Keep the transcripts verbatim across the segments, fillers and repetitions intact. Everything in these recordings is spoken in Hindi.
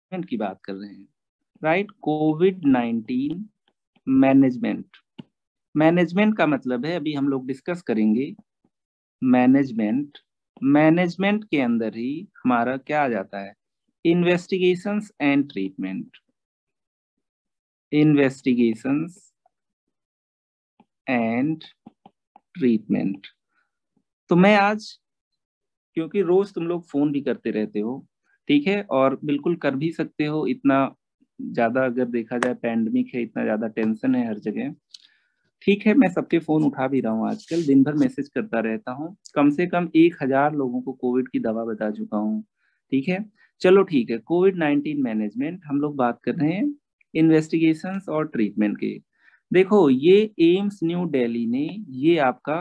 की बात कर रहे हैं, right. Covid nineteen management. Management का मतलब है, अभी हम लोग डिस्कस करेंगे मैनेजमेंट। मैनेजमेंट के अंदर ही हमारा क्या आ जाता है, investigations and treatment. Investigations and treatment. तो मैं आज, क्योंकि रोज तुम लोग फोन भी करते रहते हो, ठीक है, और बिल्कुल कर भी सकते हो, इतना ज्यादा अगर देखा जाए पैंडमिक है, इतना ज्यादा टेंशन है हर जगह, ठीक है, मैं सबके फोन उठा भी रहा हूँ, आजकल दिन भर मैसेज करता रहता हूँ, कम से कम एक हजार लोगों को कोविड की दवा बता चुका हूँ, ठीक है। चलो ठीक है, कोविड नाइन्टीन मैनेजमेंट हम लोग बात कर रहे हैं इन्वेस्टिगेशंस और ट्रीटमेंट के। देखो, ये एम्स न्यू दिल्ली ने ये आपका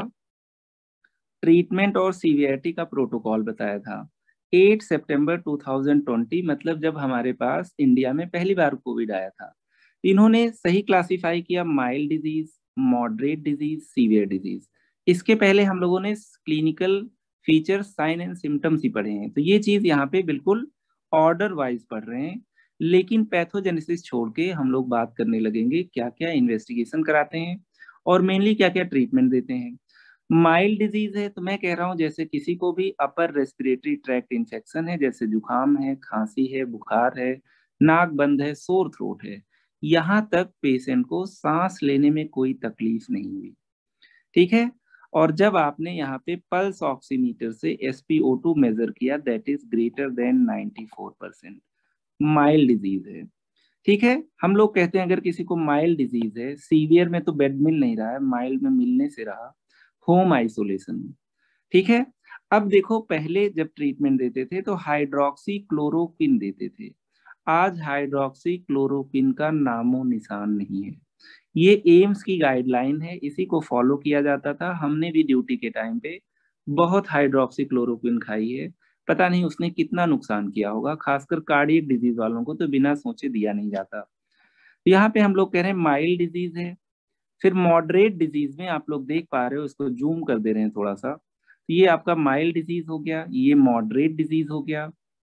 ट्रीटमेंट और सीवीआरटी का प्रोटोकॉल बताया था। आठ सितंबर दो हज़ार बीस, मतलब जब हमारे पास इंडिया में पहली बार कोविड आया था, इन्होंने सही क्लासिफाई किया, mild disease, moderate disease, severe disease. इसके पहले हम लोगों ने clinical features, sign and symptoms ही पढ़े हैं, तो ये चीज यहाँ पे बिल्कुल ऑर्डर वाइज पढ़ रहे हैं। लेकिन पैथोजेनेसिस छोड़ के हम लोग बात करने लगेंगे क्या क्या इन्वेस्टिगेशन कराते हैं और मेनली क्या क्या ट्रीटमेंट देते हैं। माइल्ड डिजीज है तो मैं कह रहा हूँ जैसे किसी को भी अपर रेस्पिरेटरी ट्रैक्ट इन्फेक्शन है, जैसे जुकाम है, खांसी है, बुखार है, नाक बंद है, सोर थ्रोट है, यहाँ तक पेशेंट को सांस लेने में कोई तकलीफ नहीं हुई, ठीक है। और जब आपने यहाँ पे पल्स ऑक्सीमीटर से S P O two measure किया, that is greater than ninety four percent, mild disease है, ठीक है। हम लोग कहते हैं अगर किसी को माइल्ड डिजीज है, सीवियर में तो बेड मिल नहीं रहा है, माइल्ड में मिलने से रहा, होम आइसोलेशन, ठीक है। अब देखो, पहले जब ट्रीटमेंट देते थे तो हाइड्रोक्सी क्लोरोक्विन देते थे, आज हाइड्रोक्सी क्लोरोक्विन का नामो निशान नहीं है। ये एम्स की गाइडलाइन है, इसी को फॉलो किया जाता था, हमने भी ड्यूटी के टाइम पे बहुत हाइड्रोक्सी क्लोरोक्विन खाई है, पता नहीं उसने कितना नुकसान किया होगा, खासकर कार्डियक डिजीज वालों को तो बिना सोचे दिया नहीं जाता। तो यहाँ पे हम लोग कह रहे हैं माइल्ड डिजीज है। फिर मॉडरेट डिजीज में आप लोग देख पा रहे हो, इसको जूम कर दे रहे हैं थोड़ा सा, तो ये आपका माइल्ड डिजीज हो गया, ये मॉडरेट डिजीज हो गया।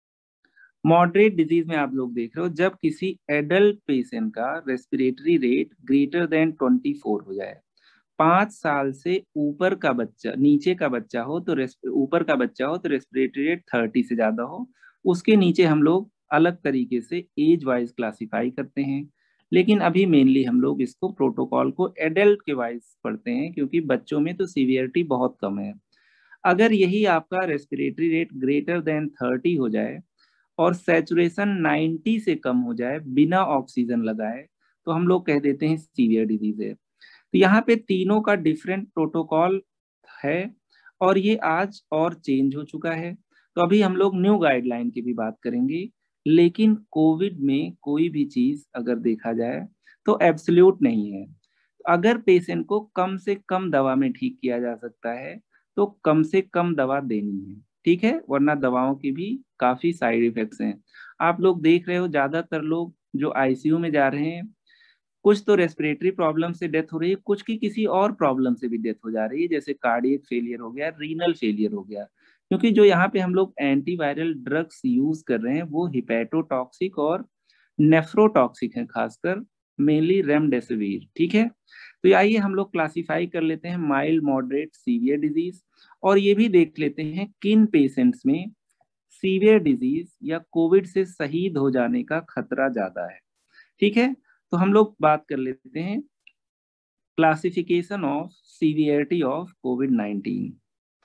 मॉडरेट डिजीज में आप लोग देख रहे हो जब किसी एडल्ट पेशेंट का respiratory rate greater than twenty four हो जाए, पांच साल से ऊपर का बच्चा, नीचे का बच्चा हो तो ऊपर का बच्चा हो तो रेस्पिरेटरी रेट थर्टी से ज्यादा हो, उसके नीचे हम लोग अलग तरीके से एज वाइज क्लासिफाई करते हैं। लेकिन अभी मेनली हम लोग इसको प्रोटोकॉल को एडल्ट के वाइज पढ़ते हैं, क्योंकि बच्चों में तो सीवियरिटी बहुत कम है। अगर यही आपका respiratory rate greater than thirty हो जाए और सैचुरेशन नाइन्टी से कम हो जाए बिना ऑक्सीजन लगाए, तो हम लोग कह देते हैं सीवियर डिजीज है। तो यहाँ पे तीनों का डिफरेंट प्रोटोकॉल है, और ये आज और चेंज हो चुका है। तो अभी हम लोग न्यू गाइडलाइन की भी बात करेंगे, लेकिन कोविड में कोई भी चीज अगर देखा जाए तो एब्सोल्यूट नहीं है। अगर पेशेंट को कम से कम दवा में ठीक किया जा सकता है तो कम से कम दवा देनी है, ठीक है, वरना दवाओं की भी काफी साइड इफेक्ट्स हैं। आप लोग देख रहे हो ज्यादातर लोग जो आईसीयू में जा रहे हैं, कुछ तो रेस्पिरेटरी प्रॉब्लम से डेथ हो रही है, कुछ की किसी और प्रॉब्लम से भी डेथ हो जा रही है, जैसे कार्डियक फेलियर हो गया, रीनल फेलियर हो गया, क्योंकि जो यहाँ पे हम लोग एंटीवायरल ड्रग्स यूज कर रहे हैं वो हिपैटोटॉक्सिक और नेफ्रोटॉक्सिक है, खासकर मेनली रेमडेसिविर, ठीक है। तो आइए हम लोग क्लासिफाई कर लेते हैं माइल्ड, मॉडरेट, सीवियर डिजीज, और ये भी देख लेते हैं किन पेशेंट्स में सीवियर डिजीज या कोविड से शहीद हो जाने का खतरा ज्यादा है, ठीक है। तो हम लोग बात कर लेते हैं classification of severity of Covid nineteen.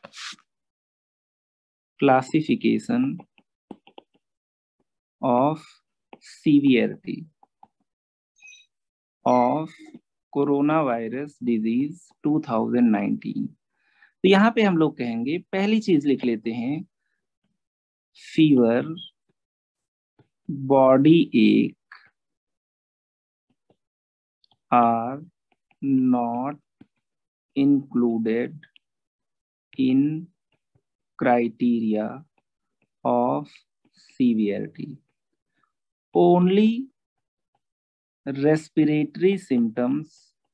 Classification of severity of corona virus disease two thousand nineteen. तो यहाँ पे हम लोग कहेंगे, पहली चीज लिख लेते हैं, fever, body ache are not included in criteria of severity. Only respiratory symptoms,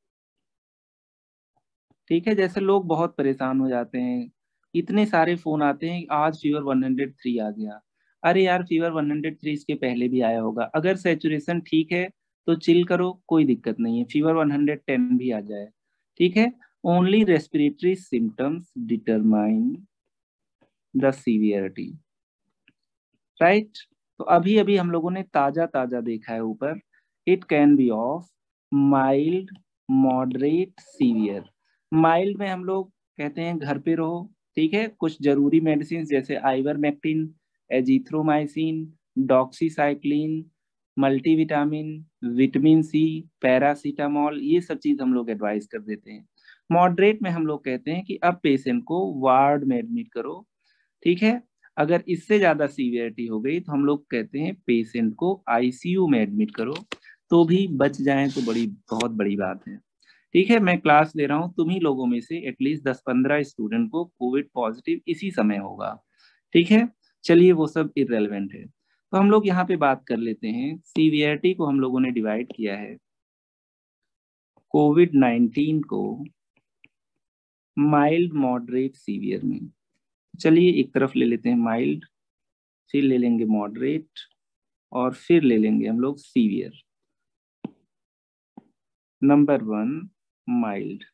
ठीक है। जैसे लोग बहुत परेशान हो जाते हैं, इतने सारे फोन आते हैं, आज फीवर वन हंड्रेड थ्री आ गया, अरे यार फीवर वन हंड्रेड थ्री इसके पहले भी आया होगा, अगर सैचुरेशन ठीक है तो चिल करो, कोई दिक्कत नहीं है, फीवर वन हंड्रेड टेन भी आ जाए, ठीक है। Only respiratory symptoms determine the severity, right. तो अभी अभी हम लोगों ने ताजा ताजा देखा है ऊपर, it can be of mild, moderate, severe. Mild में हम लोग कहते हैं घर पे रहो, ठीक है, कुछ जरूरी मेडिसिन जैसे ivermectin, azithromycin, doxycycline, multivitamin, vitamin C, paracetamol, ये सब चीज हम लोग एडवाइस कर देते हैं। मॉडरेट में हम लोग कहते हैं कि अब पेशेंट को वार्ड में एडमिट करो, ठीक है। अगर इससे ज्यादा सीवियरिटी हो गई तो हम लोग कहते हैं पेशेंट को आईसीयू में एडमिट करो, तो भी बच जाए तो बड़ी बहुत बड़ी बात है, ठीक है। मैं क्लास ले रहा हूँ, तुम ही लोगों में से एटलीस्ट दस पंद्रह स्टूडेंट को कोविड पॉजिटिव इसी समय होगा, ठीक है। चलिए वो सब इररेलेवेंट है, तो हम लोग यहाँ पे बात कर लेते हैं। सीवियरिटी को हम लोगों ने डिवाइड किया है कोविड नाइन्टीन को माइल्ड, मॉडरेट, सीवियर में। चलिए एक तरफ ले लेते हैं माइल्ड, फिर ले लेंगे मॉडरेट, और फिर ले लेंगे हम लोग severe. Number one, mild.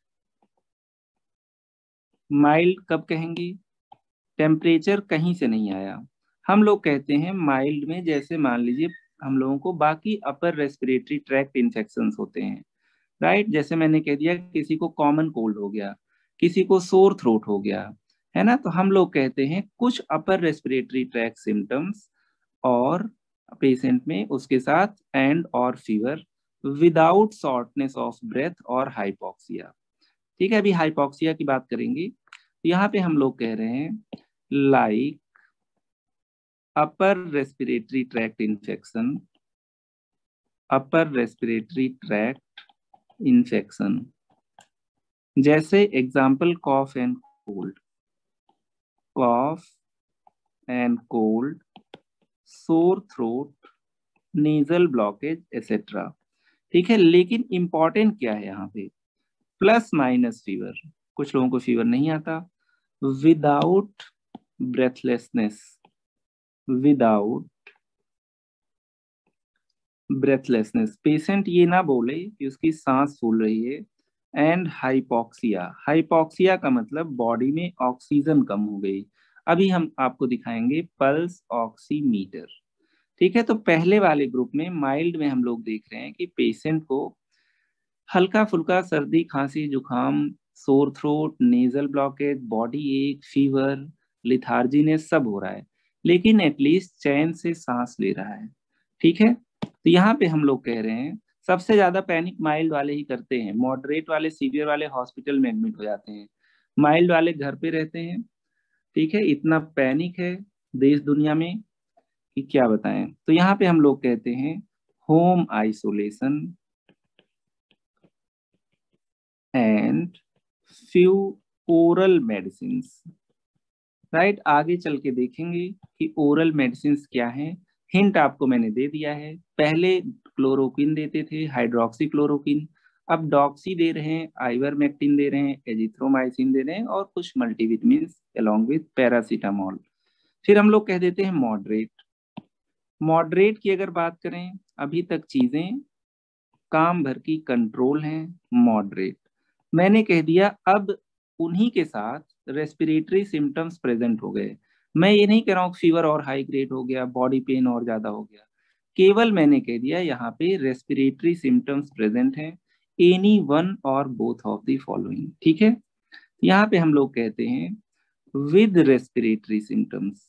Mild कब कहेंगे? टेम्परेचर कहीं से नहीं आया, हम लोग कहते हैं माइल्ड में, जैसे मान लीजिए हम लोगों को बाकी अपर रेस्पिरेटरी ट्रैक्ट इन्फेक्शंस होते हैं, राइट। जैसे मैंने कह दिया किसी को कॉमन कोल्ड हो गया, किसी को सोर थ्रोट हो गया, है ना, तो हम लोग कहते हैं कुछ अपर रेस्पिरेटरी ट्रैक्ट सिम्टम्स और पेशेंट में उसके साथ एंड और fever without shortness of breath और हाइपोक्सिया, ठीक है। अभी हाइपोक्सिया की बात करेंगे, तो यहाँ पे हम लोग कह रहे हैं like upper respiratory tract infection, upper respiratory tract infection, जैसे example cough and cold, cough and cold, sore throat, nasal blockage etcetera, ठीक है। लेकिन इंपॉर्टेंट क्या है यहाँ पे? प्लस माइनस फीवर, कुछ लोगों को फीवर नहीं आता, without breathlessness, without breathlessness, patient ये ना बोले कि उसकी सांस फूल रही है, एंड हाइपोक्सिया, हाइपोक्सिया का मतलब बॉडी में ऑक्सीजन कम हो गई। अभी हम आपको दिखाएंगे पल्स ऑक्सीमीटर, ठीक है। तो पहले वाले ग्रुप में माइल्ड में हम लोग देख रहे हैं कि पेशेंट को हल्का फुल्का सर्दी, खांसी, जुकाम, sore throat, nasal blockage, body ache, fever, letharginess सब हो रहा है, लेकिन एटलीस्ट चैन से सांस ले रहा है, ठीक है। तो यहाँ पे हम लोग कह रहे हैं सबसे ज्यादा पैनिक माइल्ड वाले ही करते हैं, मॉडरेट वाले, सीवियर वाले हॉस्पिटल में एडमिट हो जाते हैं, माइल्ड वाले घर पे रहते हैं, ठीक है। इतना पैनिक है देश दुनिया में कि क्या बताएं। तो यहाँ पे हम लोग कहते हैं home isolation and few oral medicine, right. आगे चल के देखेंगे कि ओरल मेडिसिन क्या है। हिंट आपको मैंने दे दिया है, पहले क्लोरोक्विन देते थे, हाइड्रोक्सी क्लोरोक्विन, अब डॉक्सी दे रहे हैं, आइवरमेक्टिन दे रहे हैं, एजिथ्रोमाइसिन दे रहे हैं, और कुछ मल्टीविटामिन अलोंग विद पैरासीटामॉल। फिर हम लोग कह देते हैं मॉडरेट। मॉडरेट की अगर बात करें, अभी तक चीजें काम भर की कंट्रोल हैं, मॉडरेट। मैंने कह दिया अब उन्हीं के साथ रेस्पिरेटरी सिम्टम्स प्रेजेंट हो गए, मैं ये नहीं कह रहा हूँ फीवर और हाई ग्रेड हो गया, बॉडी पेन और ज्यादा हो गया, केवल मैंने कह दिया यहाँ पे रेस्पिरेटरी सिम्टम्स प्रेजेंट हैं, एनी वन और बोथ ऑफ द फॉलोइंग, ठीक है। यहाँ पे हम लोग कहते हैं with respiratory symptoms,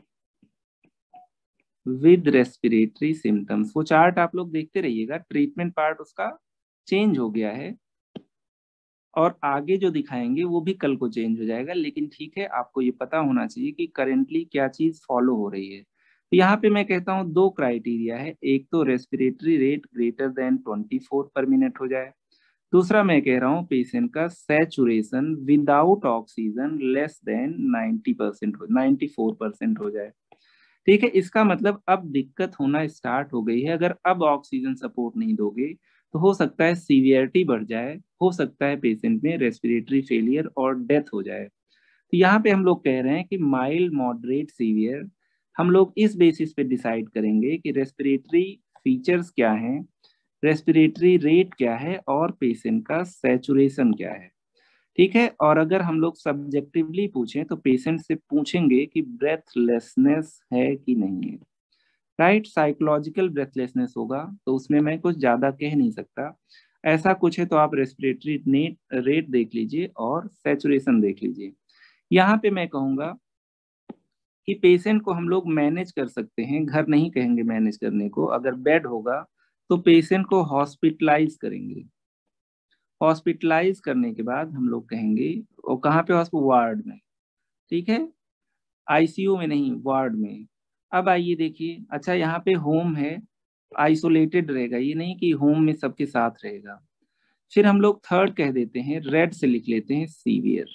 with respiratory symptoms. वो चार्ट आप लोग देखते रहिएगा, ट्रीटमेंट पार्ट उसका चेंज हो गया है, और आगे जो दिखाएंगे वो भी कल को चेंज हो जाएगा, लेकिन ठीक है, आपको ये पता होना चाहिए कि करेंटली क्या चीज फॉलो हो रही है। तो यहाँ पे मैं कहता हूँ दो क्राइटेरिया है, एक तो respiratory rate greater than twenty four per minute हो जाए, दूसरा मैं कह रहा हूँ पेशेंट का saturation without oxygen less than ninety percent हो, नाइन्टी फोर परसेंट हो जाए, ठीक है। इसका मतलब अब दिक्कत होना स्टार्ट हो गई है, अगर अब ऑक्सीजन सपोर्ट नहीं दोगे तो हो सकता है सीवियरिटी बढ़ जाए, हो सकता है पेशेंट में रेस्पिरेटरी फेलियर और डेथ हो जाए। तो यहाँ पे हम लोग कह रहे हैं कि माइल्ड, मॉडरेट, सीवियर हम लोग इस बेसिस पे डिसाइड करेंगे कि रेस्पिरेटरी फीचर्स क्या हैं, रेस्पिरेटरी रेट क्या है और पेशेंट का सैचुरेशन क्या है। ठीक है, और अगर हम लोग सब्जेक्टिवली पूछें तो पेशेंट से पूछेंगे कि ब्रेथलेसनेस है कि नहीं है। राइट, साइकोलॉजिकल ब्रेथलेसनेस होगा तो उसमें मैं कुछ ज्यादा कह नहीं सकता। ऐसा कुछ है तो आप रेस्पिरेटरी नेट रेट देख लीजिए और सैचुरेशन देख लीजिए। यहाँ पे मैं कहूँगा कि पेशेंट को हम लोग मैनेज कर सकते हैं, घर नहीं कहेंगे मैनेज करने को। अगर बेड होगा तो पेशेंट को हॉस्पिटलाइज करेंगे। हॉस्पिटलाइज करने के बाद हम लोग कहेंगे, वो कहाँ पे, हॉस्पिटल वार्ड में। ठीक है, आईसीयू में नहीं, वार्ड में। अब आइए देखिए, अच्छा यहाँ पे होम है, आइसोलेटेड रहेगा, ये नहीं कि होम में सबके साथ रहेगा। फिर हम लोग थर्ड कह देते हैं, रेड से लिख लेते हैं, सीवियर।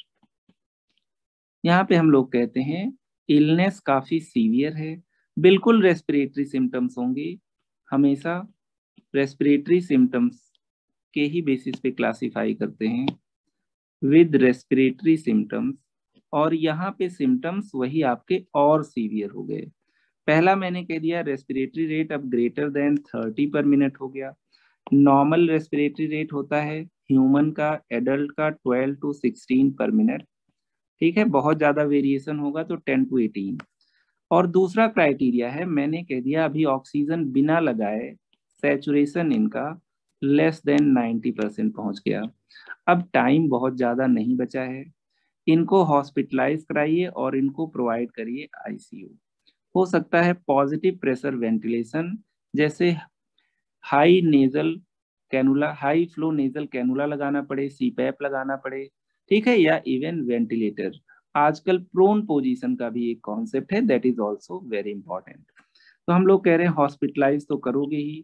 यहाँ पे हम लोग कहते हैं इलनेस काफी सीवियर है। बिल्कुल रेस्पिरेटरी सिम्टम्स होंगे, हमेशा रेस्पिरेटरी सिम्टम्स के ही बेसिस पे क्लासिफाई करते हैं, विद रेस्पिरेटरी सिम्टम्स। और यहाँ पे सिम्टम्स वही आपके और सीवियर हो गए। पहला मैंने कह दिया रेस्पिरेटरी रेट अब greater than thirty per minute हो गया। नॉर्मल रेस्पिरेटरी रेट होता है ह्यूमन का, एडल्ट का twelve to sixteen per minute. ठीक है, बहुत ज्यादा वेरिएशन होगा तो टेन टू एटीन। और दूसरा क्राइटेरिया है, मैंने कह दिया अभी ऑक्सीजन बिना लगाए सैचुरेशन इनका लेस देन नाइन्टी परसेंट पहुंच गया। अब टाइम बहुत ज्यादा नहीं बचा है, इनको हॉस्पिटलाइज कराइए और इनको प्रोवाइड करिए आईसीयू। हो सकता है पॉजिटिव प्रेशर वेंटिलेशन, जैसे high nasal cannula, high flow nasal cannula लगाना पड़े, सीपैप लगाना पड़े। ठीक है, या इवन वेंटिलेटर। आजकल प्रोन पोजीशन का भी एक कॉन्सेप्ट है, that is also very important. तो हम लोग कह रहे हैं हॉस्पिटलाइज तो करोगे ही,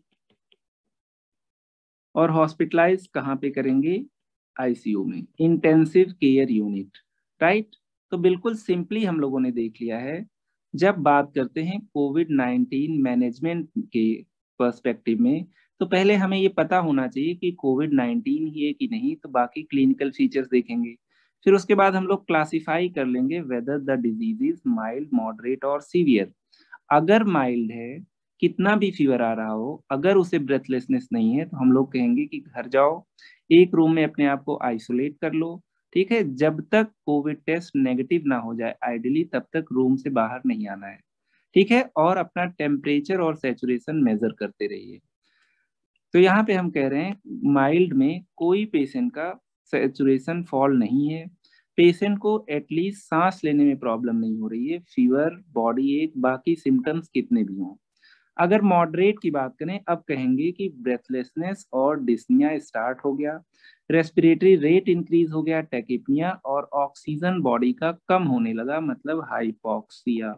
और हॉस्पिटलाइज कहाँ पे करेंगे, आईसीयू में, इंटेंसिव केयर यूनिट। राइट, तो बिल्कुल सिंपली हम लोगों ने देख लिया है। जब बात करते हैं कोविड नाइन्टीन मैनेजमेंट के पर्सपेक्टिव में, तो पहले हमें ये पता होना चाहिए कि कोविड नाइन्टीन ही है कि नहीं, तो बाकी क्लिनिकल फीचर्स देखेंगे। फिर उसके बाद हम लोग क्लासिफाई कर लेंगे whether the disease is mild, moderate और सीवियर। अगर माइल्ड है, कितना भी फीवर आ रहा हो, अगर उसे ब्रेथलेसनेस नहीं है, तो हम लोग कहेंगे कि घर जाओ, एक रूम में अपने आप को आइसोलेट कर लो। ठीक है, जब तक कोविड टेस्ट नेगेटिव ना हो जाए आइडियली, तब तक रूम से बाहर नहीं आना है। ठीक है, और अपना टेम्परेचर और सैचुरेशन मेजर करते रहिए। तो यहाँ पे हम कह रहे हैं माइल्ड में कोई पेशेंट का सैचुरेशन फॉल नहीं है, पेशेंट को एटलीस्ट सांस लेने में प्रॉब्लम नहीं हो रही है, फीवर, बॉडी एक, बाकी सिम्टम्स कितने भी हों। अगर मॉडरेट की बात करें, अब कहेंगे कि ब्रेथलेसनेस और डिस्निया स्टार्ट हो गया, रेस्पिरेटरी रेट इंक्रीज हो गया, टेकिपनिया, और ऑक्सीजन बॉडी का कम होने लगा, मतलब हाइपोक्सिया।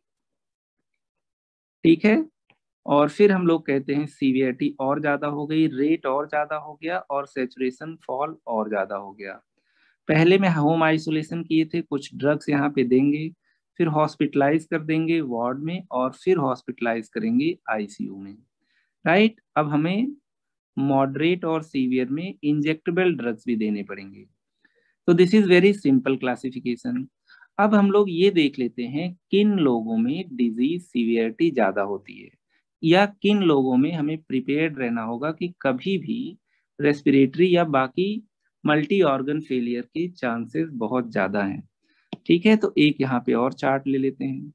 ठीक है, और फिर हम लोग कहते हैं सीवियरिटी और ज्यादा हो गई, रेट और ज्यादा हो गया, और सेचुरेशन फॉल और ज्यादा हो गया। पहले में होम आइसोलेशन किए थे, कुछ ड्रग्स यहाँ पे देंगे, फिर हॉस्पिटलाइज कर देंगे वार्ड में, और फिर हॉस्पिटलाइज करेंगे आईसीयू में। राइट, अब हमें मॉडरेट और सीवियर में इंजेक्टेबल ड्रग्स भी देने पड़ेंगे। तो this is very simple classification. अब हम लोग ये देख लेते हैं किन लोगों में डिजीज सीवियरिटी ज्यादा होती है, या किन लोगों में हमें प्रिपेयर्ड रहना होगा कि कभी भी रेस्पिरेटरी या बाकी मल्टी ऑर्गन फेलियर के चांसेस बहुत ज्यादा हैं। ठीक है, तो एक यहाँ पे और चार्ट ले लेते हैं।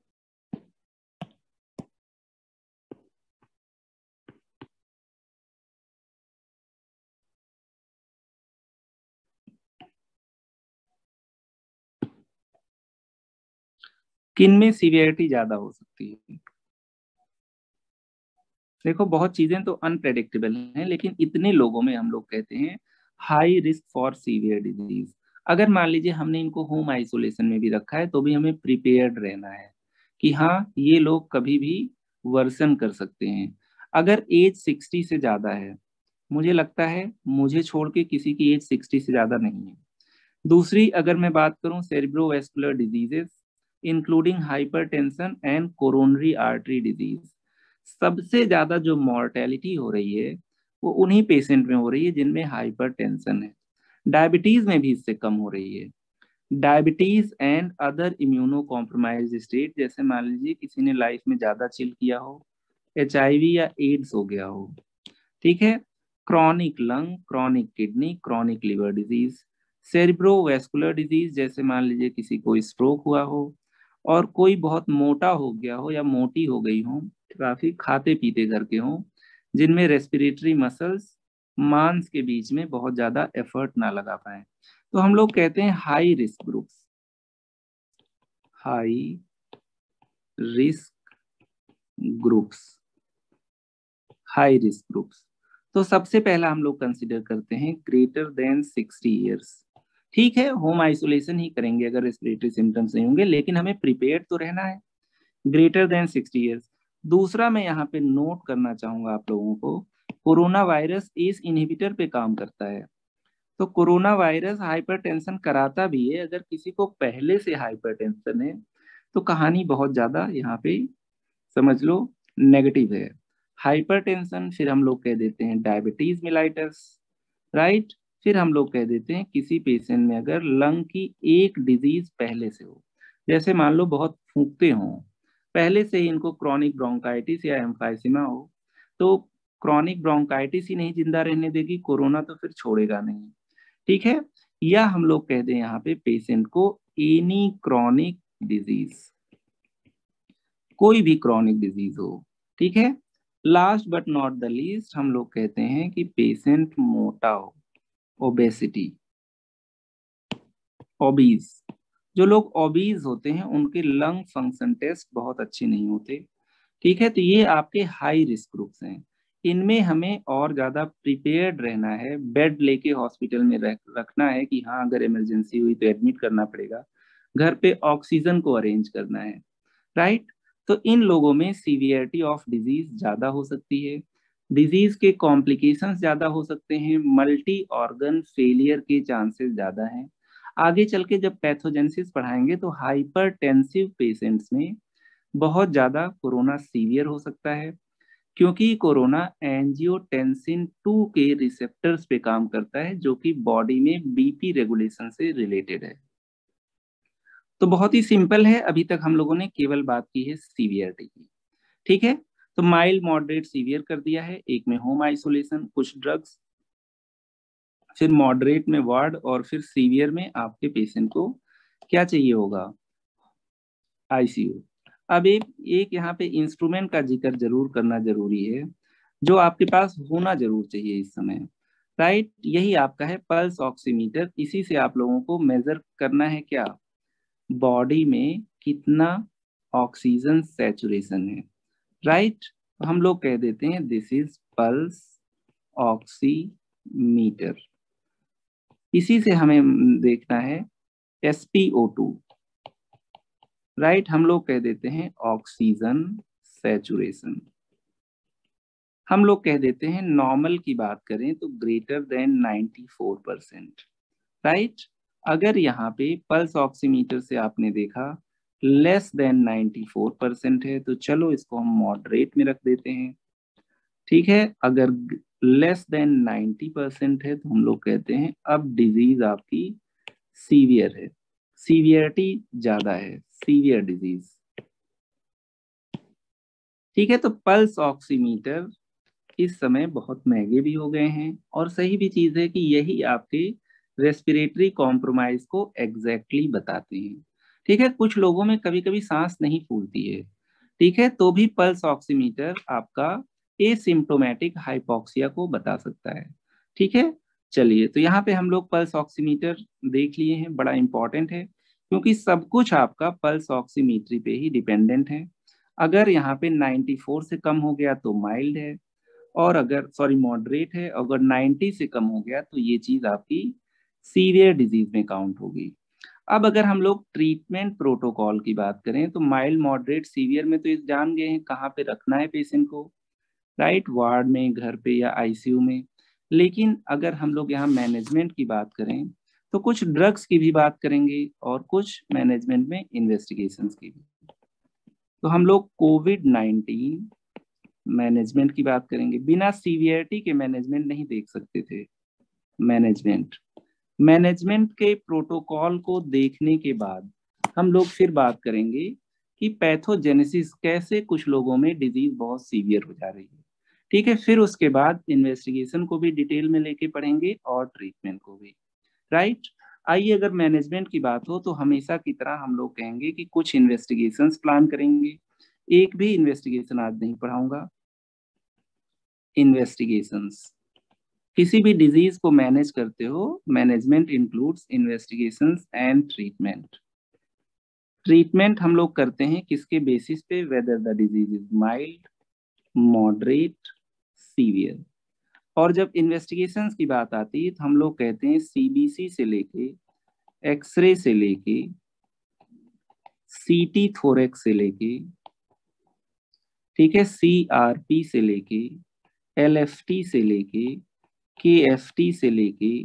किन में सीवियरिटी ज्यादा हो सकती है, देखो बहुत चीजें तो अनप्रेडिक्टेबल हैं, लेकिन इतने लोगों में हम लोग कहते हैं high risk for severe disease. अगर मान लीजिए हमने इनको होम आइसोलेशन में भी रखा है, तो भी हमें प्रिपेयर्ड रहना है कि हाँ ये लोग कभी भी वर्सन कर सकते हैं। अगर एज सिक्सटी से ज्यादा है, मुझे लगता है मुझे छोड़ के किसी की एज सिक्सटी से ज्यादा नहीं है। दूसरी, अगर मैं बात करूं cerebrovascular diseases including hypertension and coronary artery disease, सबसे ज्यादा जो मॉर्टेलिटी हो रही है वो उन्हीं पेशेंट में हो रही है जिनमें हाइपरटेंशन है। डायबिटीज में भी इससे कम हो रही है। Diabetes and other immuno compromise state, जैसे मान लीजिए किसी ने लाइफ में ज्यादा चिल किया हो, एच आई वी या एड्स हो गया हो, ठीक है। Chronic lung, chronic kidney, chronic liver disease, cerebrovascular disease, जैसे मान लीजिए किसी को स्ट्रोक हुआ हो, और कोई बहुत मोटा हो गया हो या मोटी हो गई हो, काफी खाते पीते करके हो, जिनमें रेस्पिरेटरी मसल्स मांस के बीच में बहुत ज्यादा एफर्ट ना लगा पाए, तो हम लोग कहते हैं high risk groups, high risk groups, high risk groups. तो सबसे पहला हम लोग कंसिडर करते हैं ग्रेटर देन सिक्सटी ईयर्स। ठीक है, होम आइसोलेशन ही करेंगे अगर रेस्पिरेटरी सिम्टम्स नहीं होंगे, लेकिन हमें प्रिपेयर्ड तो रहना है। Greater than sixty years. दूसरा मैं यहाँ पे नोट करना चाहूंगा आप लोगों को, कोरोना वायरस एस इनहिबिटर पे काम करता है। तो कोरोना वायरस हाइपरटेंशन कराता भी है, अगर किसी को पहले से हाइपरटेंशन है तो कहानी बहुत ज्यादा यहाँ पे समझ लो नेगेटिव है। हाइपरटेंशन, फिर हम लोग कह देते हैं डायबिटीज मिलाइटस, राइट। फिर हम लोग कह देते हैं किसी पेशेंट में अगर लंग की एक डिजीज पहले से हो, जैसे मान लो बहुत फूंकते हो, पहले से ही इनको क्रॉनिक ब्रोंकाइटिस या एम्फाइसीमा हो, तो क्रॉनिक ब्रोंकाइटिस ही नहीं जिंदा रहने देगी, कोरोना तो फिर छोड़ेगा नहीं, ठीक है। या हम लोग कह दें यहाँ पे पेशेंट को एनी क्रॉनिक डिजीज, कोई भी क्रॉनिक डिजीज हो, ठीक है। Last but not the least हम लोग कहते हैं कि पेशेंट मोटा हो, ओबेसिटी, ओबीज। जो लोग ओबीज होते हैं उनके लंग फंक्शन टेस्ट बहुत अच्छे नहीं होते, ठीक है। तो ये आपके हाई रिस्क ग्रुप्स हैं, इनमें हमें और ज्यादा प्रिपेयर्ड रहना है, बेड लेके हॉस्पिटल में रख, रखना है कि हाँ अगर इमरजेंसी हुई तो एडमिट करना पड़ेगा, घर पे ऑक्सीजन को अरेंज करना है, राइट। तो इन लोगों में सीवियरिटी ऑफ डिजीज ज्यादा हो सकती है, डिजीज के कॉम्प्लिकेशंस ज्यादा हो सकते हैं, मल्टी ऑर्गन फेलियर के चांसेस ज्यादा हैं। आगे चल के जब पैथोजेनेसिस पढ़ाएंगे तो हाइपरटेंसिव पेशेंट्स में बहुत ज्यादा कोरोना सीवियर हो सकता है, क्योंकि कोरोना एंजियोटेंसिन टू के रिसेप्टर्स पे काम करता है, जो कि बॉडी में बीपी रेगुलेशन से रिलेटेड है। तो बहुत ही सिंपल है, अभी तक हम लोगों ने केवल बात की है सीवियरिटी की, ठीक है। तो माइल्ड मॉडरेट सीवियर कर दिया है, एक में होम आइसोलेशन, कुछ ड्रग्स, फिर मॉडरेट में वार्ड, और फिर सीवियर में आपके पेशेंट को क्या चाहिए होगा, आईसीयू। अब एक एक यहाँ पे इंस्ट्रूमेंट का जिक्र जरूर करना जरूरी है, जो आपके पास होना जरूर चाहिए इस समय, राइट। यही आपका है पल्स ऑक्सीमीटर, इसी से आप लोगों को मेजर करना है क्या, बॉडी में कितना ऑक्सीजन सैचुरेशन है, राइट। हम लोग कह देते हैं दिस इज पल्स ऑक्सीमीटर। इसी से हमें देखना है S P O two, right. हम लोग कह देते हैं ऑक्सीजन सैचुरेशन। हम लोग कह देते हैं नॉर्मल की बात करें तो greater than ninety four percent, right. अगर यहाँ पे पल्स ऑक्सीमीटर से आपने देखा less than ninety four percent है, तो चलो इसको हम मॉडरेट में रख देते हैं, ठीक है। अगर लेस देन नाइंटी परसेंट है तो हम लोग कहते हैं अब डिजीज आपकी सीवियर है, सीवियरिटी ज्यादा है, सीवियर डिजीज, ठीक है। तो पल्स ऑक्सीमीटर इस समय बहुत महंगे भी हो गए हैं, और सही भी चीज है कि यही आपके रेस्पिरेटरी कॉम्प्रोमाइज को एग्जैक्टली exactly बताते हैं, ठीक है। कुछ लोगों में कभी कभी सांस नहीं फूलती है, ठीक है, तो भी पल्स ऑक्सीमीटर आपका एसिम्प्टोमेटिक हाइपोक्सिया को बता सकता है, ठीक है। चलिए, तो यहाँ पे हम लोग पल्स ऑक्सीमीटर देख लिए हैं, बड़ा इंपॉर्टेंट है, क्योंकि सब कुछ आपका पल्स ऑक्सीमीट्री पे ही डिपेंडेंट है। अगर यहाँ पे नाइंटी फोर से कम हो गया तो माइल्ड है, और अगर सॉरी मॉडरेट है, अगर नाइंटी से कम हो गया तो ये चीज आपकी सीवियर डिजीज में काउंट होगी। अब अगर हम लोग ट्रीटमेंट प्रोटोकॉल की बात करें तो माइल्ड मॉडरेट सीवियर में तो इस जान गए हैं कहाँ पे रखना है पेशेंट को, राइट, वार्ड में, घर पे या आईसीयू में। लेकिन अगर हम लोग यहाँ मैनेजमेंट की बात करें तो कुछ ड्रग्स की भी बात करेंगे और कुछ मैनेजमेंट में इन्वेस्टिगेशंस की भी। तो हम लोग कोविड नाइन्टीन मैनेजमेंट की बात करेंगे, बिना सीवियरिटी के मैनेजमेंट नहीं देख सकते थे, मैनेजमेंट, मैनेजमेंट के प्रोटोकॉल को देखने के बाद हम लोग फिर बात करेंगे कि पैथोजेनेसिस कैसे कुछ लोगों में डिजीज बहुत सीवियर हो जा रही है। ठीक है, फिर उसके बाद इन्वेस्टिगेशन को भी डिटेल में लेके पढ़ेंगे और ट्रीटमेंट को भी। राइट, आइए अगर मैनेजमेंट की बात हो तो हमेशा की तरह हम लोग कहेंगे कि कुछ इन्वेस्टिगेशंस प्लान करेंगे। एक भी इन्वेस्टिगेशन आज नहीं पढ़ाऊंगा। इन्वेस्टिगेशंस, किसी भी डिजीज को मैनेज करते हो, management includes investigations and treatment. Treatment हम लोग करते हैं किसके बेसिस पे? Whether the disease is mild, moderate, severe. और जब इन्वेस्टिगेशंस की बात आती है तो हम लोग कहते हैं सीबीसी से लेके, एक्सरे से लेके, सीटी थोरेक्स से लेके, ठीक है, सीआरपी से लेके, एलएफटी से लेके, केएफटी से लेके,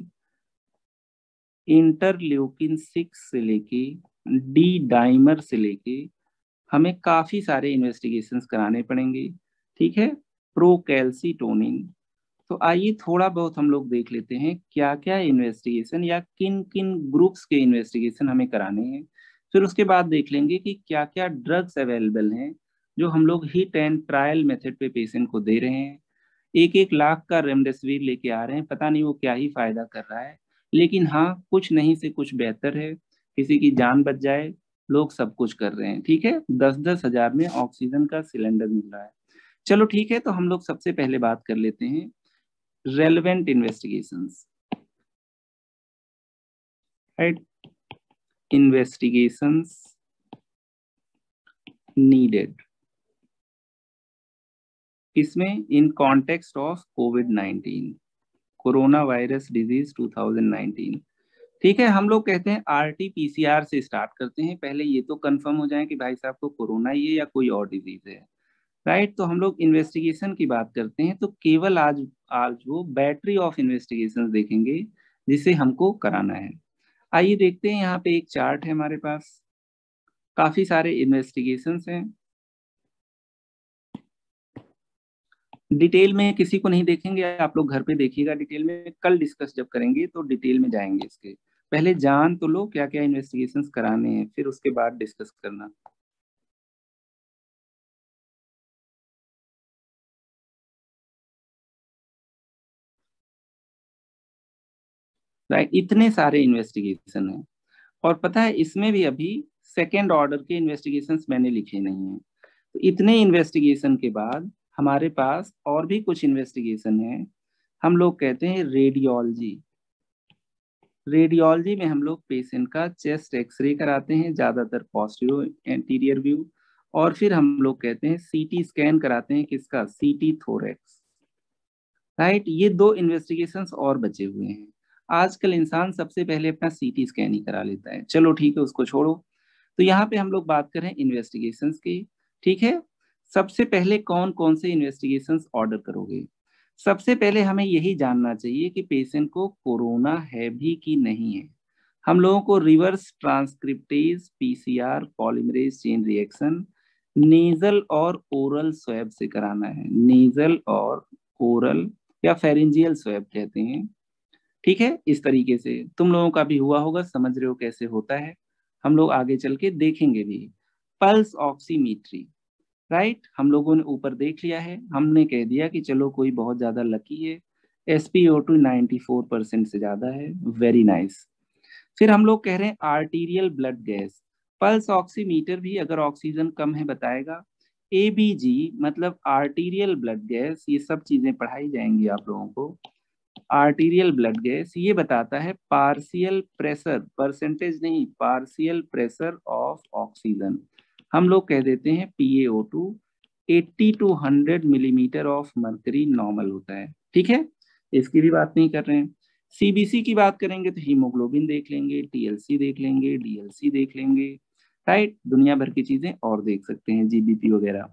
इंटरल्यूकिन सिक्स से लेके, डी डाइमर से लेके हमें काफी सारे इन्वेस्टिगेशंस कराने पड़ेंगे। ठीक है, प्रोकैल्सिटोनिन। तो आइए थोड़ा बहुत हम लोग देख लेते हैं क्या क्या इन्वेस्टिगेशन या किन किन ग्रुप्स के इन्वेस्टिगेशन हमें कराने हैं। फिर उसके बाद देख लेंगे कि क्या क्या ड्रग्स अवेलेबल हैं जो हम लोग हिट एंड ट्रायल मेथड पे पेशेंट को दे रहे हैं। एक एक लाख का रेमडेसिविर लेके आ रहे हैं, पता नहीं वो क्या ही फायदा कर रहा है, लेकिन हाँ कुछ नहीं से कुछ बेहतर है, किसी की जान बच जाए। लोग सब कुछ कर रहे हैं। ठीक है, दस दस हजार में ऑक्सीजन का सिलेंडर मिल रहा है। चलो ठीक है, तो हम लोग सबसे पहले बात कर लेते हैं relevant investigations. Right, investigations needed इसमें in context of Covid nineteen, corona virus disease two thousand nineteen. ठीक है, हम लोग कहते हैं आरटी पीसीआर से स्टार्ट करते हैं, पहले ये तो कंफर्म हो जाए कि भाई साहब को कोरोना ही है या कोई और डिजीज है। राइट, तो हम लोग इन्वेस्टिगेशन की बात करते हैं तो केवल आज आज वो बैटरी ऑफ इन्वेस्टिगेशन देखेंगे जिसे हमको कराना है। आइए देखते हैं, यहाँ पे एक चार्ट है हमारे पास, काफी सारे इन्वेस्टिगेशंस हैं। डिटेल में किसी को नहीं देखेंगे, आप लोग घर पे देखिएगा डिटेल में, कल डिस्कस जब करेंगे तो डिटेल में जाएंगे इसके। पहले जान तो लो क्या क्या इन्वेस्टिगेशंस कराने हैं, फिर उसके बाद डिस्कस करना। राइट, इतने सारे इन्वेस्टिगेशन हैं, और पता है इसमें भी अभी सेकेंड ऑर्डर के इन्वेस्टिगेशंस मैंने लिखे नहीं हैं। तो इतने इन्वेस्टिगेशन के बाद हमारे पास और भी कुछ इन्वेस्टिगेशन है, हम लोग कहते हैं रेडियोलॉजी। रेडियोलॉजी में हम लोग पेशेंट का चेस्ट एक्सरे कराते हैं, ज्यादातर पॉस्टीरियर एंटीरियर व्यू, और फिर हम लोग कहते हैं सीटी स्कैन कराते हैं, किसका? सीटी थोरेक्स। राइट, ये दो इन्वेस्टिगेशंस और बचे हुए हैं। आजकल इंसान सबसे पहले अपना सीटी स्कैन ही करा लेता है, चलो ठीक है उसको छोड़ो। तो यहाँ पे हम लोग बात करें इन्वेस्टिगेशंस की। ठीक है, सबसे पहले कौन कौन से इन्वेस्टिगेशंस ऑर्डर करोगे? सबसे पहले हमें यही जानना चाहिए कि पेशेंट को कोरोना है भी कि नहीं है। हम लोगों को reverse transcriptase PCR polymerase chain reaction nasal और ओरल स्वैब से कराना है। नेजल और ओरल या फेरेंजियल स्वैब कहते हैं। ठीक है, इस तरीके से तुम लोगों का भी हुआ होगा, समझ रहे हो कैसे होता है, हम लोग आगे चल के देखेंगे भी। पल्स ऑक्सीमीट्री। राइट, हम लोगों ने ऊपर देख लिया है, हमने कह दिया कि चलो कोई बहुत ज्यादा लकी है, SPO two ninety four percent से ज्यादा है, वेरी नाइस। फिर हम लोग कह रहे हैं arterial blood gas. Pulse oximeter भी अगर ऑक्सीजन कम है बताएगा। एबीजी मतलब आर्टीरियल ब्लड गैस, ये सब चीजें पढ़ाई जाएंगी आप लोगों को। आर्टीरियल ब्लड गैस ये बताता है पार्शियल प्रेशर, परसेंटेज नहीं, पार्शियल प्रेशर ऑफ ऑक्सीजन। हम लोग कह देते हैं PAO two. Eighty to hundred millimeter of mercury normal होता है। ठीक है, इसकी भी बात नहीं कर रहे हैं। सीबीसी की बात करेंगे तो हीमोग्लोबिन देख लेंगे, टीएलसी देख लेंगे, डीएलसी देख लेंगे। राइट, दुनिया भर की चीजें और देख सकते हैं, जीबीपी वगैरह।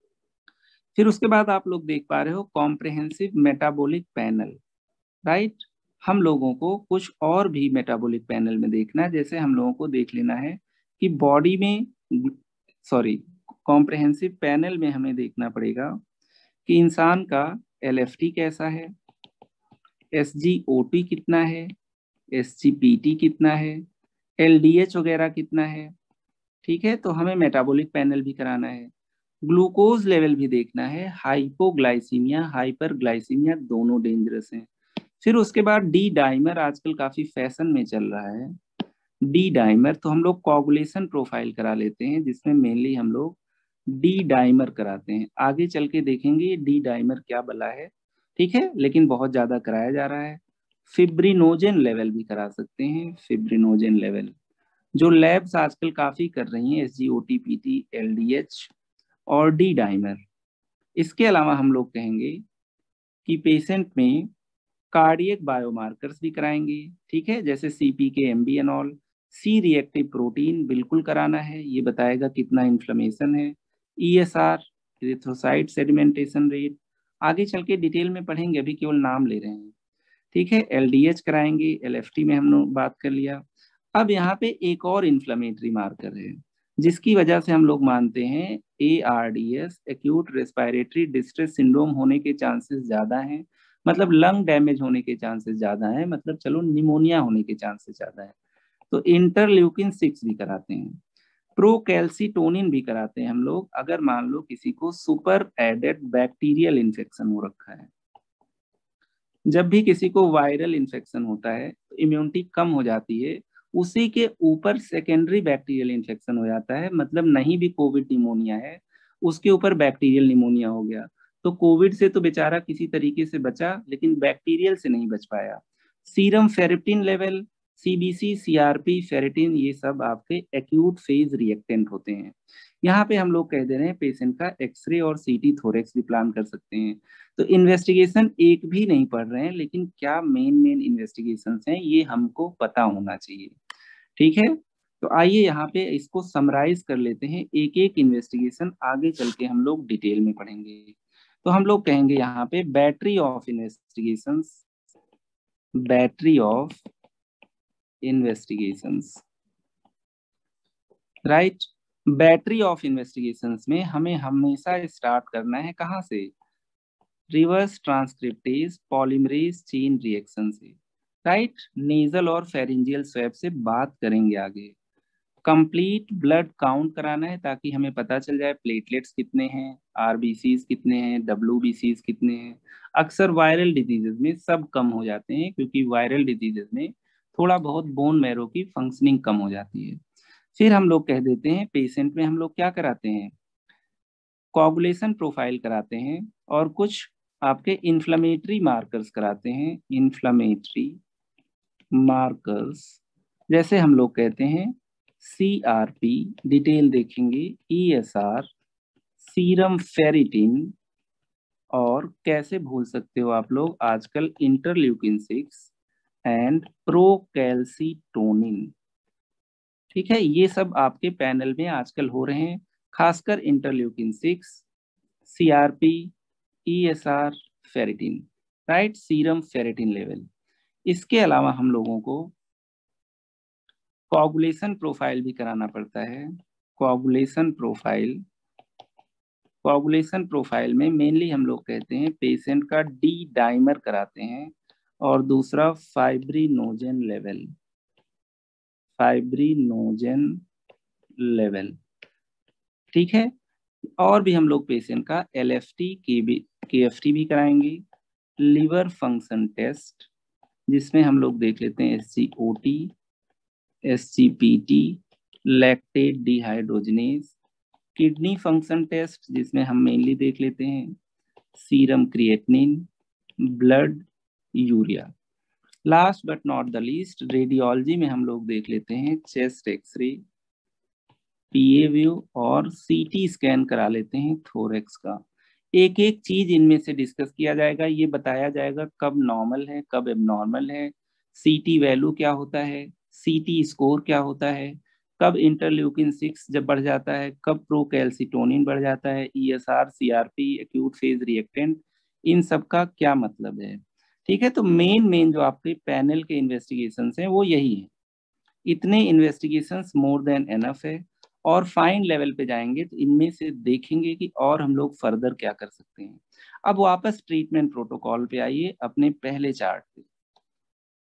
फिर उसके बाद आप लोग देख पा रहे हो कॉम्प्रिहेंसिव मेटाबॉलिक पैनल। राइट, हम लोगों को कुछ और भी मेटाबॉलिक पैनल में देखना है, जैसे हम लोगों को देख लेना है कि बॉडी में, सॉरी, कॉम्प्रिहेंसिव पैनल में हमें देखना पड़ेगा कि इंसान का एलएफटी कैसा है, एसजीओटी कितना है, एस जी पी टी कितना है, एल डी एच वगैरह कितना है। ठीक है, तो हमें मेटाबॉलिक पैनल भी कराना है, ग्लूकोज लेवल भी देखना है, हाइपोग्लाइसीमिया हाइपरग्लाइसीमिया दोनों डेंजरस हैं। फिर उसके बाद डी डाइमर आजकल काफी फैशन में चल रहा है, डी डाइमर, तो हम लोग कोगुलेशन प्रोफाइल करा लेते हैं जिसमें मेनली हम लोग डी डाइमर कराते हैं। आगे चल के देखेंगे डी डाइमर क्या बला है, ठीक है, लेकिन बहुत ज्यादा कराया जा रहा है। फिब्रिनोजेन लेवल भी करा सकते हैं, फिब्रिनोजेन लेवल जो लैब्स आजकल काफी कर रही हैं, S G O T P T L D H और डी डाइमर। इसके अलावा हम लोग कहेंगे कि पेशेंट में कार्डियक बायोमार्कर्स भी कराएंगे, ठीक है, जैसे C P K M B and all, C reactive protein बिल्कुल कराना है, ये बताएगा कितना इन्फ्लेमेशन है, E S R erythrocyte sedimentation rate, आगे चल के डिटेल में पढ़ेंगे, अभी केवल नाम ले रहे हैं। ठीक है, एल डी एच कराएंगे, एल एफ टी में हम लोग बात कर लिया। अब यहाँ पे एक और इन्फ्लेमेटरी मार्कर है जिसकी वजह से हम लोग मानते हैं A R D S acute respiratory distress syndrome होने के चांसेस ज्यादा हैं, मतलब लंग डैमेज होने के चांसेस ज्यादा हैं, मतलब चलो निमोनिया होने के चांसेस ज्यादा है। तो इंटरल्यूकिन सिक्स भी कराते हैं, प्रोकैल्सिटोनिन भी कराते हैं हम लोग अगर मान लो किसी को सुपर एडेड बैक्टीरियल इन्फेक्शन हो रखा है। जब भी किसी को वायरल इन्फेक्शन होता है तो इम्यूनिटी कम हो जाती है, उसी के ऊपर सेकेंडरी बैक्टीरियल इन्फेक्शन हो जाता है, मतलब नहीं भी कोविड निमोनिया है, उसके ऊपर बैक्टीरियल निमोनिया हो गया, तो कोविड से तो बेचारा किसी तरीके से बचा लेकिन बैक्टीरियल से नहीं बच पाया। Serum ferritin level, C B C, C R P, ferritin, ये सब आपके एक्यूट फेज रिएक्टेंट होते हैं। यहाँ पे हम लोग कह दे रहे हैं पेशेंट का एक्सरे और सीटी थोरेक्स भी प्लान कर सकते हैं। तो इन्वेस्टिगेशन एक भी नहीं पढ़ रहे हैं, लेकिन क्या मेन मेन इन्वेस्टिगेशन हैं ये हमको पता होना चाहिए। ठीक है, तो आइए यहाँ पे इसको समराइज कर लेते हैं, एक एक इन्वेस्टिगेशन आगे चल के हम लोग डिटेल में पढ़ेंगे। तो हम लोग कहेंगे यहाँ पे battery of investigations, battery of investigations, right. Battery of investigations में हमें हमेशा स्टार्ट करना है कहाँ से, reverse transcriptase polymerase chain reaction से, राइट। नेजल और फेरिंजियल स्वैब से बात करेंगे आगे। कंप्लीट ब्लड काउंट कराना है ताकि हमें पता चल जाए प्लेटलेट्स कितने हैं, आरबीसीज कितने हैं, डब्ल्यूबीसीज कितने हैं। अक्सर वायरल डिजीजेज में सब कम हो जाते हैं क्योंकि वायरल डिजीजेज में थोड़ा बहुत बोन मैरो की फंक्शनिंग कम हो जाती है। फिर हम लोग कह देते हैं पेशेंट में हम लोग क्या कराते हैं, कोगुलेशन प्रोफाइल कराते हैं और कुछ आपके इन्फ्लेमेटरी मार्कर्स कराते हैं, इन्फ्लेमेटरी मार्कर्स, जैसे हम लोग कहते हैं सी आर पी, डिटेल देखेंगे, E S R, serum ferritin, और कैसे भूल सकते हो आप लोग आजकल इंटरल्यूकिन सिक्स एंड प्रोकैल्सिटोनिन। ठीक है, ये सब आपके पैनल में आजकल हो रहे हैं, खासकर interleukin six, C R P, E S R, ferritin, right, serum ferritin level. इसके अलावा हम लोगों को कोगुलेशन प्रोफाइल भी कराना पड़ता है, कोगुलेशन प्रोफाइल। कोगुलेशन प्रोफाइल में मेनली हम लोग कहते हैं पेशेंट का डी डाइमर कराते हैं और दूसरा फाइब्रिनोजेन लेवल, फाइब्रिनोजेन लेवल, ठीक है। और भी हम लोग पेशेंट का एल एफ टी के बी के एफ टी भी कराएंगे, लिवर फंक्शन टेस्ट जिसमें हम लोग देख लेते हैं S G O T, S G P T, lactate dehydrogenase, kidney function test जिसमें हम मेनली देख लेते हैं serum creatinine, blood urea. Last but not the least radiology में हम लोग देख लेते हैं चेस्ट एक्सरे, पीए व्यू और सीटी स्कैन करा लेते हैं थोरेक्स का। एक एक चीज इनमें से डिस्कस किया जाएगा, ये बताया जाएगा कब नॉर्मल है कब एबनॉर्मल है, सीटी वैल्यू क्या होता है, सीटी स्कोर क्या होता है, कब इंटरल्यूकिन सिक्स जब बढ़ जाता है, कब प्रोकैल्सिटोनिन बढ़ जाता है, ESR, CRP, acute phase reactant, इन सब का क्या मतलब है। ठीक है, तो मेन मेन जो आपके पैनल के इन्वेस्टिगेशंस हैं वो यही है, इतने इन्वेस्टिगेशंस मोर देन एनफ है। और फाइन लेवल पे जाएंगे तो इनमें से देखेंगे कि और हम लोग फर्दर क्या कर सकते हैं। अब वापस ट्रीटमेंट प्रोटोकॉल पे आइए, अपने पहले चार्ट पे।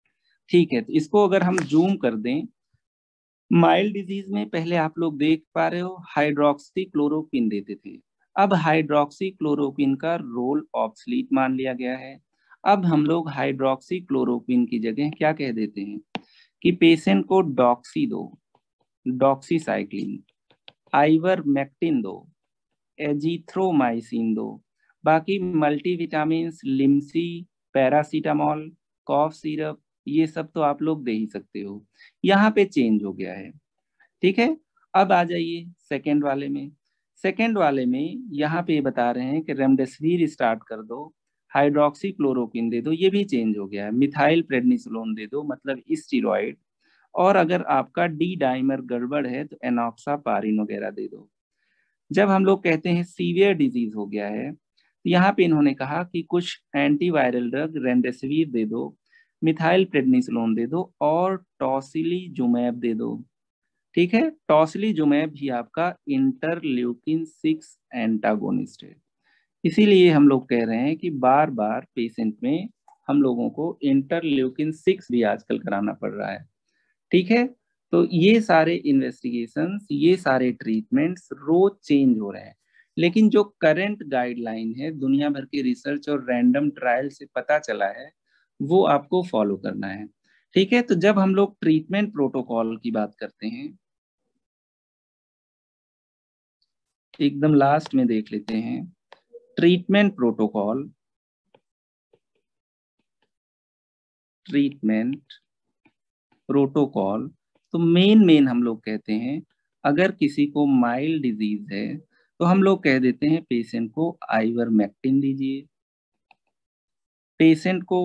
ठीक है, तो इसको अगर हम जूम कर दें, माइल्ड डिजीज में पहले आप लोग देख पा रहे हो हाइड्रोक्सी क्लोरोक्विन देते थे। अब हाइड्रोक्सी क्लोरोक्विन का रोल ऑब्सलीट मान लिया गया है। अब हम लोग हाइड्रोक्सी क्लोरोक्विन की जगह क्या कह देते हैं कि पेशेंट को डॉक्सी दो, डॉक्सीसाइक्लिन, आइवरमेक्टिन दो, एजिथ्रोमाइसिन दो, बाकी multivitamin, Limcee, paracetamol, cough syrup, ये सब तो आप लोग दे ही सकते हो। यहाँ पे चेंज हो गया है, ठीक है। अब आ जाइए सेकेंड वाले में। सेकेंड वाले में यहाँ पे बता रहे हैं कि रेमडेसिविर स्टार्ट कर दो, हाइड्रोक्सी क्लोरोक्विन दे दो, ये भी चेंज हो गया है, मिथाइल प्रेडनिसोलोन दे दो, मतलब स्टीरॉइड, और अगर आपका डी डाइमर गड़बड़ है तो एनॉक्सापारिन वगैरह दे दो। जब हम लोग कहते हैं सीवियर डिजीज हो गया है, तो यहाँ पे इन्होंने कहा कि कुछ एंटीवायरल ड्रग रेमडेसिविर दे दो, मिथाइल प्रेडनिसोलोन दे दो और टॉसिलीजुमैब दे दो, ठीक है। टॉसिलीजुमैब भी आपका इंटरल्यूकिन सिक्स एंटागोनिस्ट है। इसीलिए हम लोग कह रहे हैं कि बार बार पेशेंट में हम लोगों को इंटरल्यूकिन सिक्स भी आजकल कराना पड़ रहा है, ठीक है। तो ये सारे इन्वेस्टिगेशंस, ये सारे ट्रीटमेंट्स रोज चेंज हो रहे हैं, लेकिन जो करंट गाइडलाइन है दुनिया भर के रिसर्च और रैंडम ट्रायल से पता चला है, वो आपको फॉलो करना है, ठीक है। तो जब हम लोग ट्रीटमेंट प्रोटोकॉल की बात करते हैं, एकदम लास्ट में देख लेते हैं ट्रीटमेंट प्रोटोकॉल, ट्रीटमेंट प्रोटोकॉल, तो मेन मेन हम लोग कहते हैं अगर किसी को माइल्ड डिजीज है तो हम लोग कह देते हैं पेशेंट को आइवरमेक्टिन दीजिए, पेशेंट को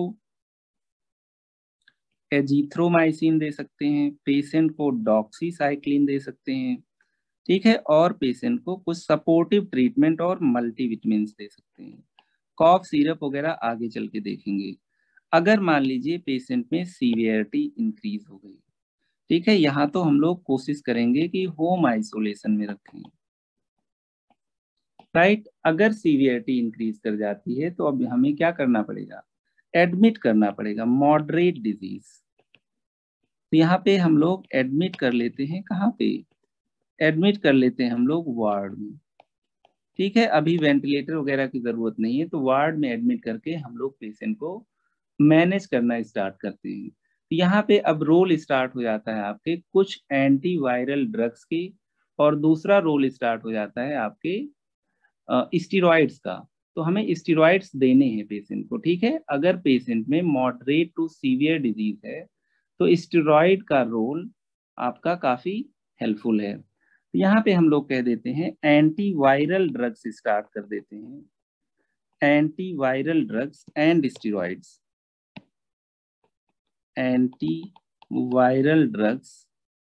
एजिथ्रोमाइसिन दे सकते हैं, पेशेंट को डॉक्सीसाइक्लिन दे सकते हैं, ठीक है, और पेशेंट को कुछ सपोर्टिव ट्रीटमेंट और मल्टीविटामिन दे सकते हैं। कॉफ सिरप वगैरह आगे चल के देखेंगे। अगर मान लीजिए पेशेंट में सीवियरिटी इंक्रीज हो गई, ठीक है, यहाँ तो हम लोग कोशिश करेंगे कि होम आइसोलेशन में रखें, राइट। अगर सीवियरिटी इंक्रीज कर जाती है तो अब हमें क्या करना पड़ेगा, एडमिट करना पड़ेगा, मॉडरेट डिजीज, तो यहाँ पे हम लोग एडमिट कर लेते हैं, कहाँ पे एडमिट कर लेते हैं हम लोग, वार्ड में, ठीक है। अभी वेंटिलेटर वगैरह की जरूरत नहीं है, तो वार्ड में एडमिट करके हम लोग पेशेंट को मैनेज करना स्टार्ट करते हैं। तो यहाँ पे अब रोल स्टार्ट हो जाता है आपके कुछ एंटीवायरल ड्रग्स की, और दूसरा रोल स्टार्ट हो जाता है आपके स्टीरॉइड्स का। तो हमें स्टीरॉइड्स देने हैं पेशेंट को, ठीक है। अगर पेशेंट में मॉडरेट टू सीवियर डिजीज है तो स्टीरॉइड का रोल आपका काफी हेल्पफुल है। तो यहाँ पे हम लोग कह देते हैं एंटीवायरल ड्रग्स स्टार्ट कर देते हैं, antiviral drugs and steroids, antiviral drugs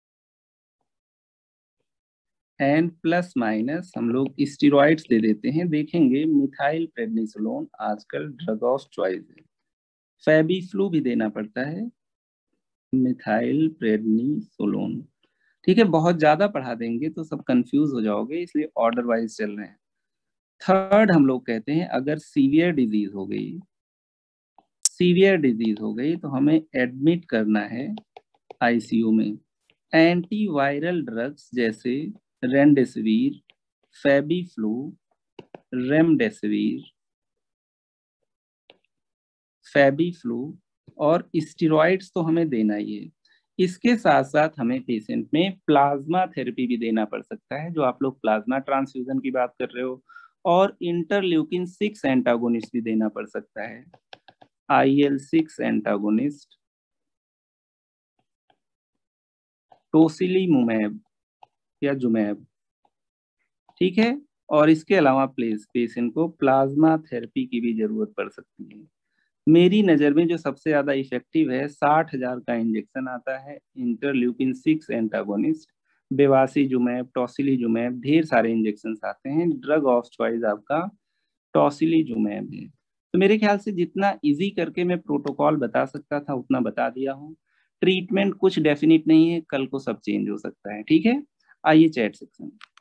and plus minus हम लोग स्टीरॉइड्स दे देते हैं। देखेंगे मिथाइल प्रेडनिसोलोन आजकल ड्रग ऑफ चॉइस है, फेबीफ्लू भी देना पड़ता है, मिथाइल प्रेडनिसोलोन, ठीक है। बहुत ज्यादा पढ़ा देंगे तो सब कंफ्यूज हो जाओगे, इसलिए ऑर्डर वाइज चल रहे हैं। थर्ड हम लोग कहते हैं अगर सीवियर डिजीज हो गई, सीवियर डिजीज हो गई तो हमें एडमिट करना है आईसीयू में। एंटीवायरल ड्रग्स जैसे रेमडेसिविर, फेबीफ्लू, रेमडेसिविर, फेबीफ्लू और स्टीरॉइड्स तो हमें देना ही है। इसके साथ साथ हमें पेशेंट में प्लाज्मा थेरेपी भी देना पड़ सकता है, जो आप लोग प्लाज्मा ट्रांसफ्यूजन की बात कर रहे हो, और इंटरल्यूकिन सिक्स एंटागोनिस्ट भी देना पड़ सकता है, I L six antagonist, tocilizumab या जुमैब, ठीक है। और इसके अलावा प्लेस पेशेंट को प्लाज्मा थेरेपी की भी जरूरत पड़ सकती है। मेरी नज़र में जो सबसे ज़्यादा इफेक्टिव है, साठ हजार का इंजेक्शन आता है, interleukin six antagonist, bevacizumab, tocilizumab, ढेर सारे इंजेक्शन आते हैं। ड्रग ऑफ चॉइस आपका टॉसिलीजुमैब है। तो मेरे ख्याल से जितना इजी करके मैं प्रोटोकॉल बता सकता था उतना बता दिया हूँ। ट्रीटमेंट कुछ डेफिनेट नहीं है, कल को सब चेंज हो सकता है, ठीक है। आइए चैट सेक्शन।